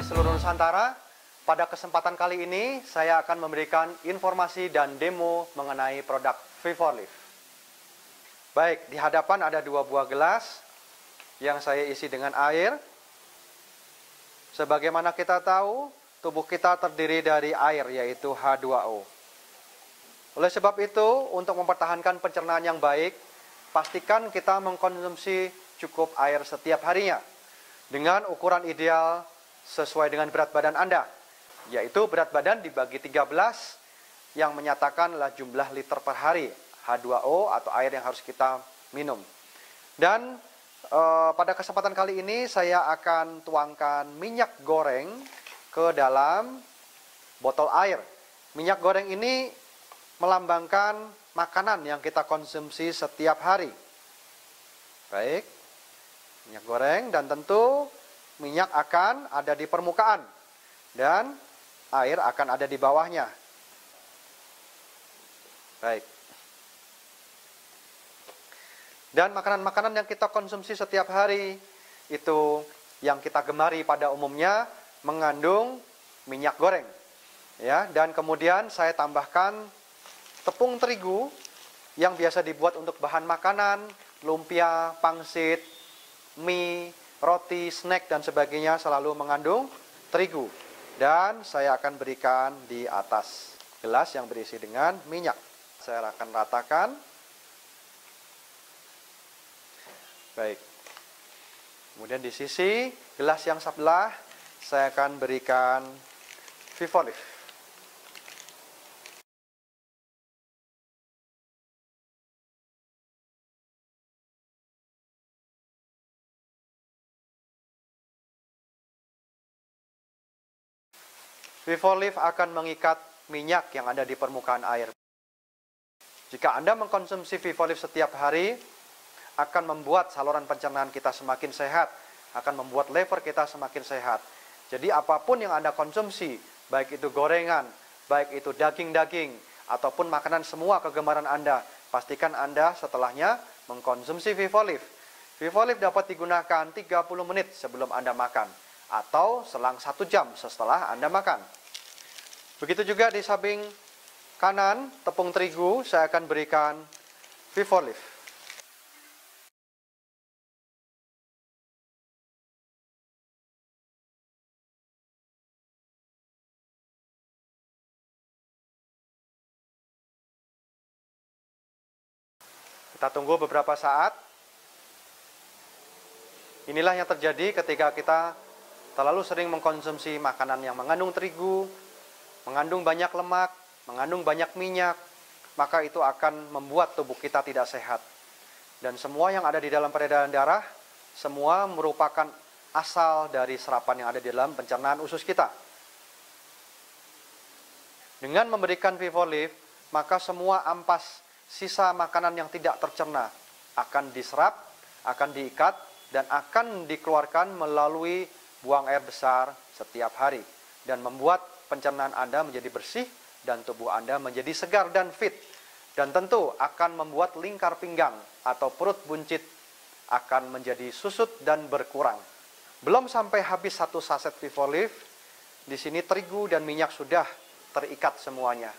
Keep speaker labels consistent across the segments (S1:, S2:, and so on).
S1: seluruh Nusantara. Pada kesempatan kali ini, saya akan memberikan informasi dan demo mengenai produk V4Lift. Baik, di hadapan ada 2 buah gelas yang saya isi dengan air. Sebagaimana kita tahu, tubuh kita terdiri dari air, yaitu H2O. Oleh sebab itu, untuk mempertahankan pencernaan yang baik, pastikan kita mengkonsumsi cukup air setiap harinya dengan ukuran ideal sesuai dengan berat badan Anda, yaitu berat badan dibagi 13 yang menyatakan adalah jumlah liter per hari H2O atau air yang harus kita minum. Dan pada kesempatan kali ini saya akan tuangkan minyak goreng ke dalam botol air. Minyak goreng ini melambangkan makanan yang kita konsumsi setiap hari. Baik, minyak goreng, dan tentu minyak akan ada di permukaan dan air akan ada di bawahnya. Baik. Dan makanan-makanan yang kita konsumsi setiap hari itu yang kita gemari pada umumnya mengandung minyak goreng. Ya, dan kemudian saya tambahkan tepung terigu yang biasa dibuat untuk bahan makanan, lumpia, pangsit, mie, roti, snack, dan sebagainya selalu mengandung terigu. Dan saya akan berikan di atas gelas yang berisi dengan minyak. Saya akan ratakan. Baik. Kemudian di sisi gelas yang sebelah, saya akan berikan V4Lift. V4Lift akan mengikat minyak yang ada di permukaan air. Jika Anda mengkonsumsi V4Lift setiap hari, akan membuat saluran pencernaan kita semakin sehat, akan membuat lever kita semakin sehat. Jadi apapun yang Anda konsumsi, baik itu gorengan, baik itu daging-daging, ataupun makanan semua kegemaran Anda, pastikan Anda setelahnya mengkonsumsi V4Lift. V4Lift dapat digunakan 30 menit sebelum Anda makan, atau selang 1 jam setelah Anda makan. Begitu juga di samping kanan, tepung terigu, saya akan berikan V4Lift. Kita tunggu beberapa saat. Inilah yang terjadi ketika kita terlalu sering mengkonsumsi makanan yang mengandung terigu, mengandung banyak lemak, mengandung banyak minyak, maka itu akan membuat tubuh kita tidak sehat. Dan semua yang ada di dalam peredaran darah, semua merupakan asal dari serapan yang ada di dalam pencernaan usus kita. Dengan memberikan V4Lift, maka semua ampas sisa makanan yang tidak tercerna akan diserap, akan diikat, dan akan dikeluarkan melalui buang air besar setiap hari. Dan membuat pencernaan Anda menjadi bersih dan tubuh Anda menjadi segar dan fit. Dan tentu akan membuat lingkar pinggang atau perut buncit akan menjadi susut dan berkurang. Belum sampai habis 1 saset V4Lift, di sini terigu dan minyak sudah terikat semuanya.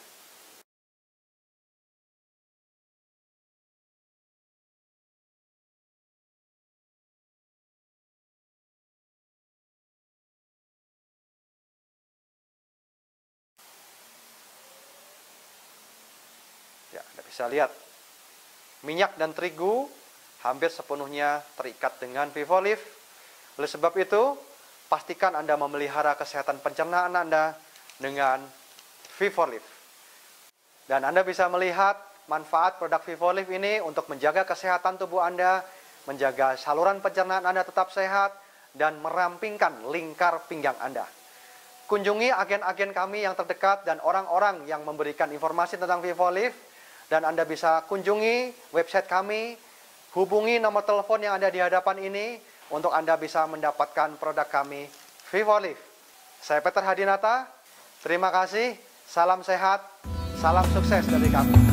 S1: Ya, Anda bisa lihat, minyak dan terigu hampir sepenuhnya terikat dengan V4Lift. Oleh sebab itu, pastikan Anda memelihara kesehatan pencernaan Anda dengan V4Lift. Dan Anda bisa melihat manfaat produk V4Lift ini untuk menjaga kesehatan tubuh Anda, menjaga saluran pencernaan Anda tetap sehat, dan merampingkan lingkar pinggang Anda. Kunjungi agen-agen kami yang terdekat dan orang-orang yang memberikan informasi tentang V4Lift. Dan Anda bisa kunjungi website kami, hubungi nomor telepon yang ada di hadapan ini untuk Anda bisa mendapatkan produk kami V4Lift. Saya Peter Hadinata, terima kasih, salam sehat, salam sukses dari kami.